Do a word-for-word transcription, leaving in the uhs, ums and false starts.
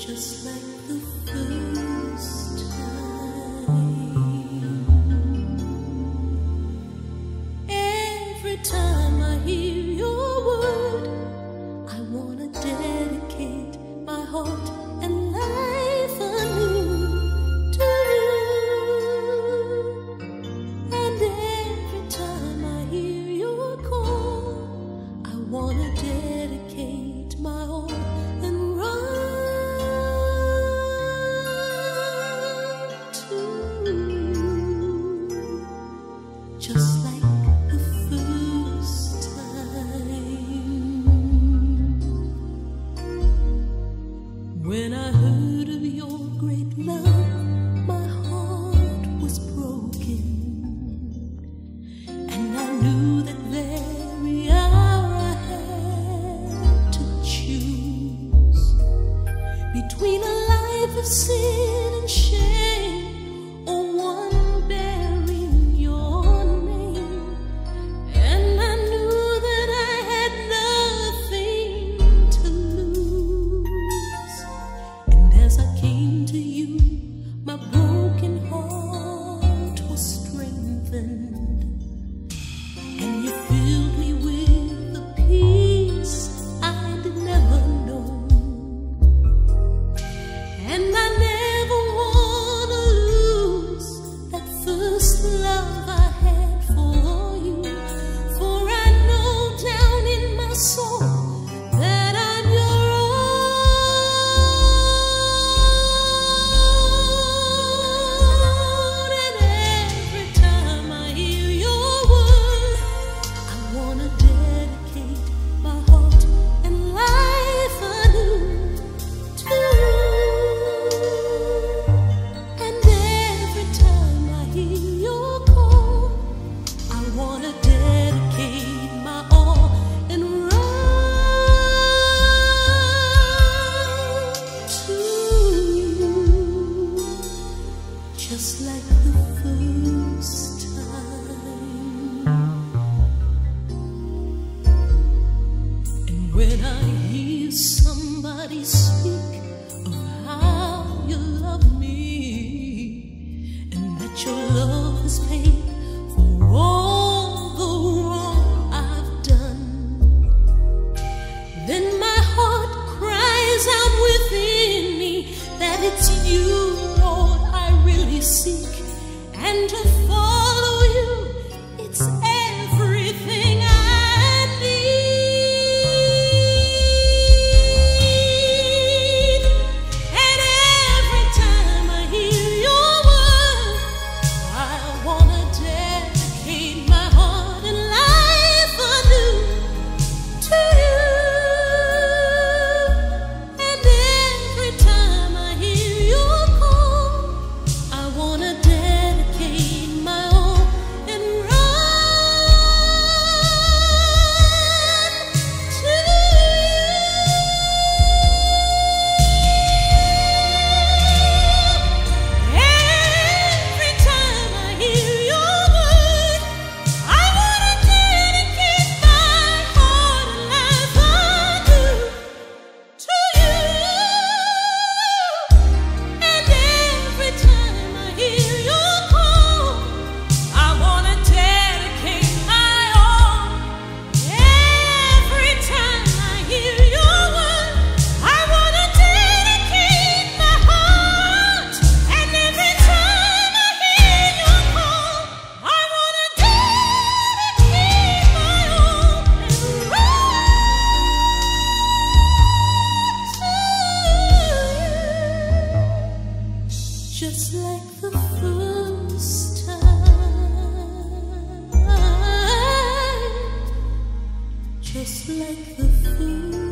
just like the first time. Every time I hear your word, I wanna dedicate my heart and life anew to you. And every time I hear your call, I wanna dedicate my all and run to you, just like the first time. When I heard of your great love, my heart was broken, and I knew that very hour I had to choose between a life of sin and shame, or one bearing your name. And I knew that I had nothing to lose. And as I came to you, my broken heart was strengthened, and you filled me with a peace I'd never known. And I never wanna lose that first love I had for you, for I know down in my soul that I'm your own. And every time I hear your word, I wanna dedicate my heart and life anew to you. And every time I hear your call, I wanna dedicate my all and run to you, just like the first time. And when I hear somebody speak of how you love me, and that your love has paid for all the wrong I've done, then my heart cries out within me that it's you, Lord, I really seek. And to follow you, it's everything I need. And every time I hear your word, I wanna dedicate my heart and life anew to you. And every time I hear your call, I wanna dedicate my all and run to you. Every time I hear your word, I wanna dedicate my heart and life anew to you. And every time I hear your call, I wanna dedicate my all. Every time I hear your word, I wanna dedicate my heart. And every time I hear your call, I wanna dedicate my all and run to you, just like the first time, just like the first